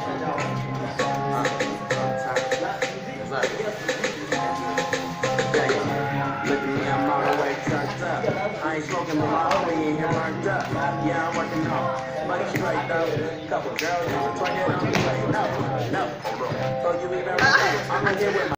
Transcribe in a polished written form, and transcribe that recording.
Look at me, I'm all the way turned up. I ain't smoking, but my homie in here worked up. Yeah, I'm working hard. Money straight though. Couple girls, twerking on the way. No, so you even I'm gonna get with my